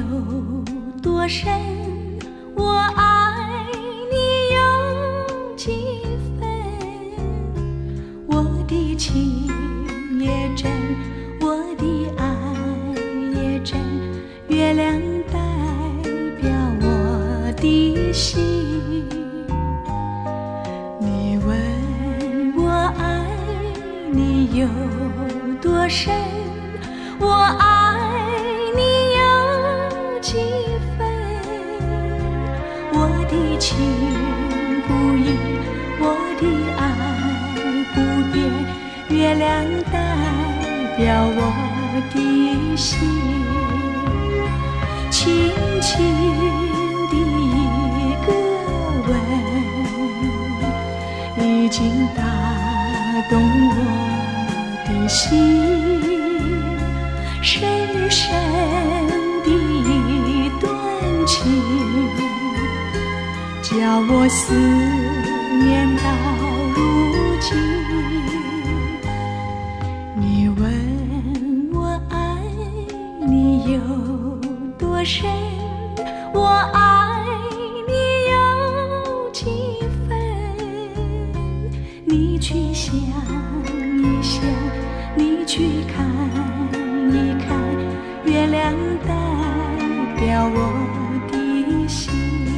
多深，我爱你有几分？我的情也真，我的爱也真，月亮代表我的心。你问我爱你有多深，我爱你有几分？我的情不移，我的爱不变，月亮代表我的心。轻轻的一个吻，已经打动我的心。深深的一段情，叫我思念到如今。你问我爱你有多深，我爱你有几分？你去想一想，你去看一看，月亮代表我的心。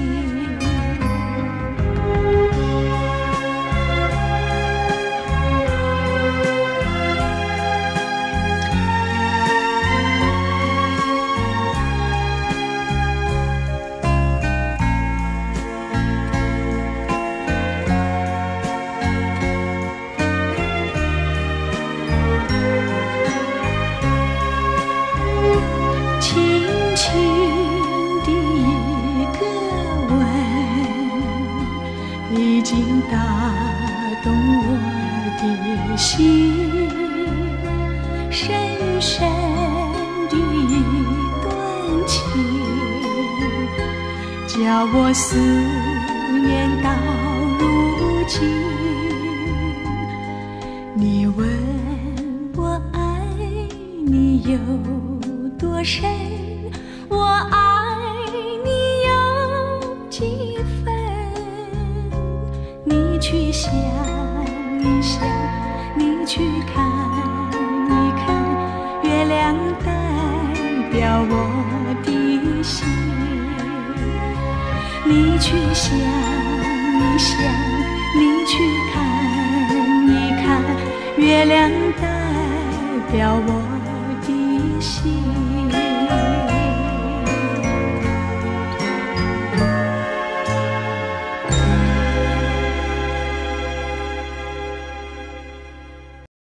已经打动我的心，深深的一段情，叫我思念到如今。你问我爱你有多深，我爱你有几分？你去想一想，你去看一看，月亮代表我的心。你去想一想，你去看一看，月亮代表我的心。